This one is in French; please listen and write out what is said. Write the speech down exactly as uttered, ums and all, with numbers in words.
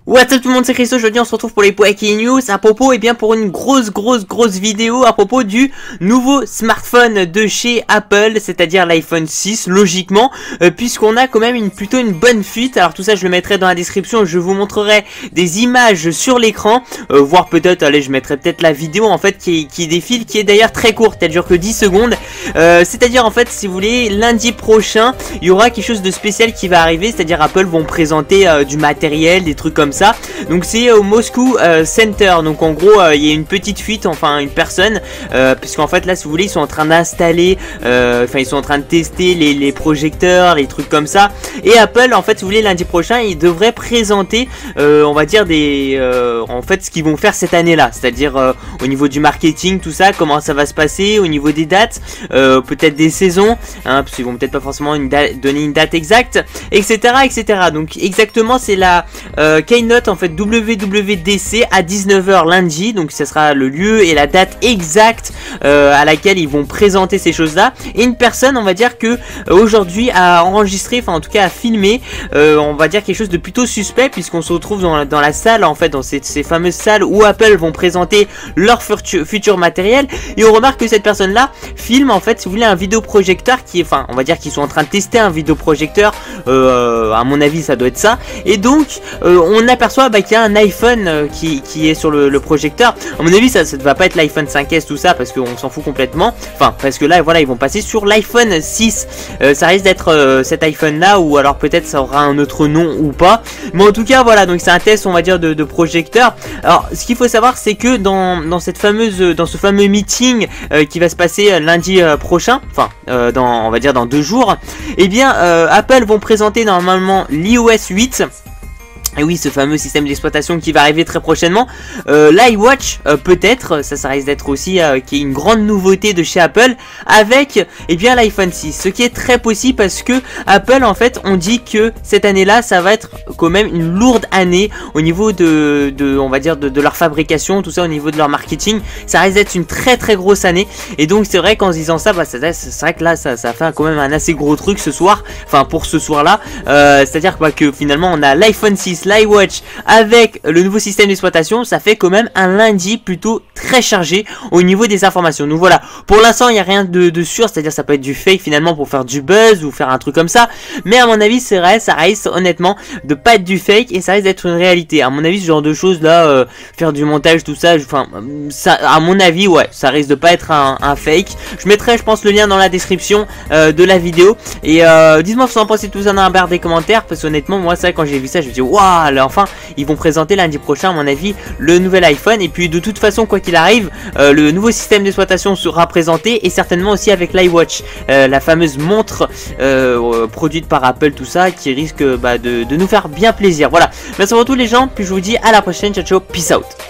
What's up tout le monde, c'est Christo. Aujourd'hui on se retrouve pour les Breaking News à propos, et eh bien pour une grosse grosse grosse vidéo à propos du nouveau smartphone de chez Apple, c'est-à-dire l'iPhone six logiquement, euh, puisqu'on a quand même une plutôt une bonne fuite. Alors tout ça je le mettrai dans la description, je vous montrerai des images sur l'écran, euh, voire peut-être, allez je mettrai peut-être la vidéo en fait qui, qui défile, qui est d'ailleurs très courte, elle dure que dix secondes, euh, c'est-à-dire en fait si vous voulez lundi prochain il y aura quelque chose de spécial qui va arriver, c'est-à-dire Apple vont présenter euh, du matériel, des trucs comme ça. Ça. Donc c'est au Moscou euh, Center. Donc en gros euh, il y a une petite fuite, enfin une personne, euh, puisqu'en fait là si vous voulez ils sont en train d'installer, euh, enfin ils sont en train de tester les, les projecteurs, les trucs comme ça. Et Apple en fait si vous voulez lundi prochain ils devraient présenter, euh, on va dire des, euh, en fait ce qu'ils vont faire cette année là, c'est-à-dire euh, au niveau du marketing tout ça, comment ça va se passer, au niveau des dates, euh, peut-être des saisons, hein, parce qu'ils vont peut-être pas forcément une donner une date exacte, etc etc. Donc exactement c'est la euh, Keynote en fait W W D C à dix-neuf heures lundi, donc ce sera le lieu et la date exacte euh, à laquelle ils vont présenter ces choses là. Et une personne on va dire que euh, aujourd'hui a enregistré, enfin en tout cas a filmé, euh, on va dire quelque chose de plutôt suspect, puisqu'on se retrouve dans la, dans la salle en fait, dans ces, ces fameuses salles où Apple vont présenter leur futur, futur matériel. Et on remarque que cette personne là filme en fait si vous voulez un vidéoprojecteur qui est, enfin on va dire qu'ils sont en train de tester un vidéoprojecteur, euh, à mon avis ça doit être ça. Et donc euh, on a aperçoit bah, qu'il y a un iPhone euh, qui, qui est sur le, le projecteur. À mon avis ça ne va pas être l'iPhone cinq S tout ça, parce qu'on s'en fout complètement, enfin parce que là voilà ils vont passer sur l'iPhone six, euh, ça risque d'être euh, cet iPhone là, ou alors peut-être ça aura un autre nom ou pas, mais en tout cas voilà, donc c'est un test on va dire de, de projecteur. Alors ce qu'il faut savoir c'est que dans, dans cette fameuse dans ce fameux meeting euh, qui va se passer euh, lundi euh, prochain, enfin euh, dans on va dire dans deux jours, et eh bien euh, Apple vont présenter normalement l'i O S huit. Et oui, ce fameux système d'exploitation qui va arriver très prochainement. Euh, L'iWatch, euh, peut-être, ça, ça risque d'être aussi euh, qui est une grande nouveauté de chez Apple, avec eh bien l'iPhone six. Ce qui est très possible parce que Apple, en fait, on dit que cette année-là, ça va être quand même une lourde année au niveau de, de on va dire, de, de leur fabrication, tout ça, au niveau de leur marketing. Ça risque d'être une très très grosse année. Et donc, c'est vrai qu'en se disant ça, bah, c'est vrai que là, ça, ça fait quand même un assez gros truc ce soir. Enfin, pour ce soir-là. Euh, C'est-à-dire bah, que finalement, on a l'iPhone six, l'iWatch avec le nouveau système d'exploitation, ça fait quand même un lundi plutôt très chargé au niveau des informations. Donc voilà, pour l'instant il n'y a rien de, de sûr, c'est à dire ça peut être du fake finalement pour faire du buzz ou faire un truc comme ça, mais à mon avis c'est vrai, ça risque honnêtement de pas être du fake et ça risque d'être une réalité. À mon avis ce genre de choses là, euh, faire du montage tout ça, enfin ça, à mon avis ouais, ça risque de pas être un, un fake. Je mettrai je pense le lien dans la description euh, de la vidéo, et euh, dites-moi ce que vous en pensez tout ça dans la barre des commentaires, parce que honnêtement moi ça quand j'ai vu ça je me dis waouh, alors enfin ils vont présenter lundi prochain à mon avis le nouvel iPhone. Et puis de toute façon quoi qu'il arrive, euh, le nouveau système d'exploitation sera présenté, et certainement aussi avec l'iWatch, euh, la fameuse montre euh, produite par Apple, tout ça qui risque bah, de, de nous faire bien plaisir. Voilà, merci pour tous les gens, puis je vous dis à la prochaine, ciao ciao, peace out.